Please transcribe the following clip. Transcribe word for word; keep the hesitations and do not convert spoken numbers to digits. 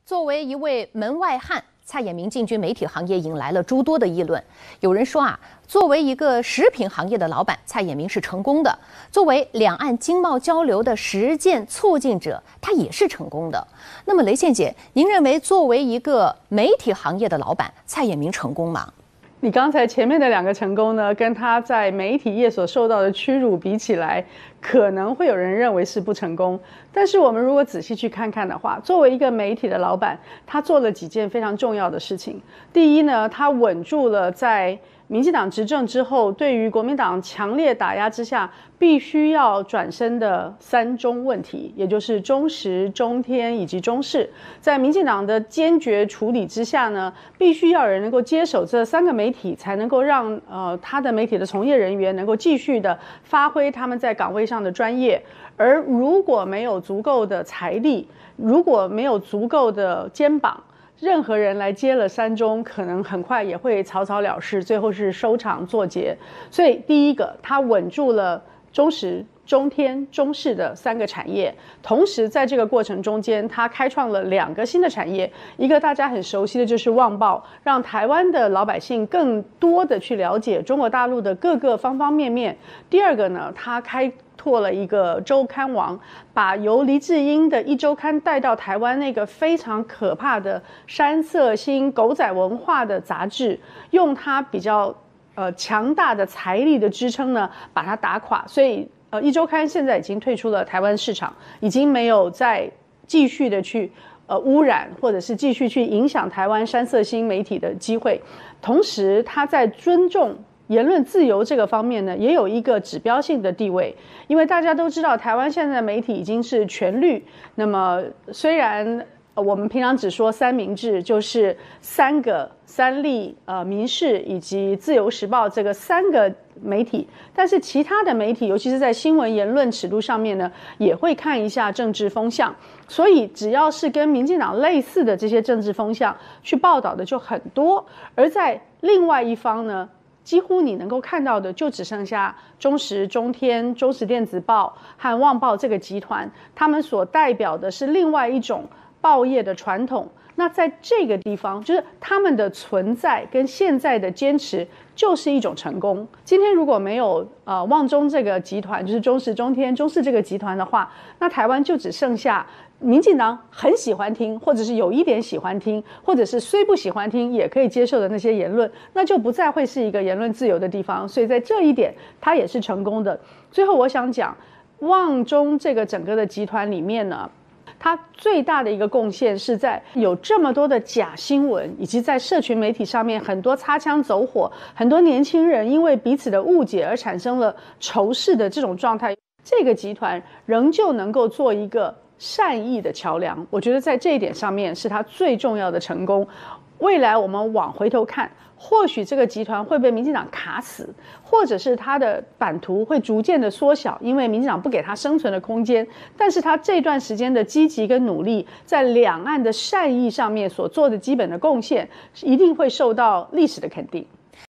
作为一位门外汉，蔡衍明进军媒体行业引来了诸多的议论。有人说啊，作为一个食品行业的老板，蔡衍明是成功的；作为两岸经贸交流的实践促进者，他也是成功的。那么，雷倩姐，您认为作为一个媒体行业的老板，蔡衍明成功吗？ 你刚才前面的两个成功呢，跟他在媒体业所受到的屈辱比起来，可能会有人认为是不成功。但是我们如果仔细去看看的话，作为一个媒体的老板，他做了几件非常重要的事情。第一呢，他稳住了在民进党执政之后，对于国民党强烈打压之下，必须要转身的三中问题，也就是中时、中天以及中视。在民进党的坚决处理之下呢，必须要有人能够接手这三个媒体，才能够让呃他的媒体的从业人员能够继续的发挥他们在岗位上的专业。而如果没有足够的财力，如果没有足够的肩膀，任何人来接了三中，可能很快也会草草了事，最后是收场作结。所以第一个，他稳住了中时、中天、中视的三个产业，同时在这个过程中间，他开创了两个新的产业，一个大家很熟悉的就是旺报，让台湾的老百姓更多的去了解中国大陆的各个方方面面。第二个呢，他开拓了一个周刊网，把由黎智英的一周刊带到台湾那个非常可怕的山色星狗仔文化的杂志，用它比较呃强大的财力的支撑呢，把它打垮。所以呃一周刊现在已经退出了台湾市场，已经没有再继续的去呃污染或者是继续去影响台湾山色星媒体的机会。同时，他在尊重言论自由这个方面呢，也有一个指标性的地位，因为大家都知道，台湾现在的媒体已经是全绿。那么，虽然我们平常只说三明治，就是三个三立、呃民视以及自由时报这个三个媒体，但是其他的媒体，尤其是在新闻言论尺度上面呢，也会看一下政治风向。所以，只要是跟民进党类似的这些政治风向去报道的就很多，而在另外一方呢，几乎你能够看到的就只剩下中时、中天、中时电子报和旺报这个集团，他们所代表的是另外一种报业的传统。那在这个地方，就是他们的存在跟现在的坚持就是一种成功。今天如果没有呃旺中这个集团，就是中时、中天、中视这个集团的话，那台湾就只剩下民进党很喜欢听，或者是有一点喜欢听，或者是虽不喜欢听也可以接受的那些言论，那就不再会是一个言论自由的地方。所以在这一点，它也是成功的。最后我想讲，旺中这个整个的集团里面呢，它最大的一个贡献是在有这么多的假新闻，以及在社群媒体上面很多擦枪走火，很多年轻人因为彼此的误解而产生了仇视的这种状态，这个集团仍旧能够做一个善意的桥梁。我觉得在这一点上面是它最重要的成功。未来我们往回头看，或许这个集团会被民进党卡死，或者是它的版图会逐渐的缩小，因为民进党不给它生存的空间。但是它这段时间的积极跟努力，在两岸的善意上面所做的基本的贡献，一定会受到历史的肯定。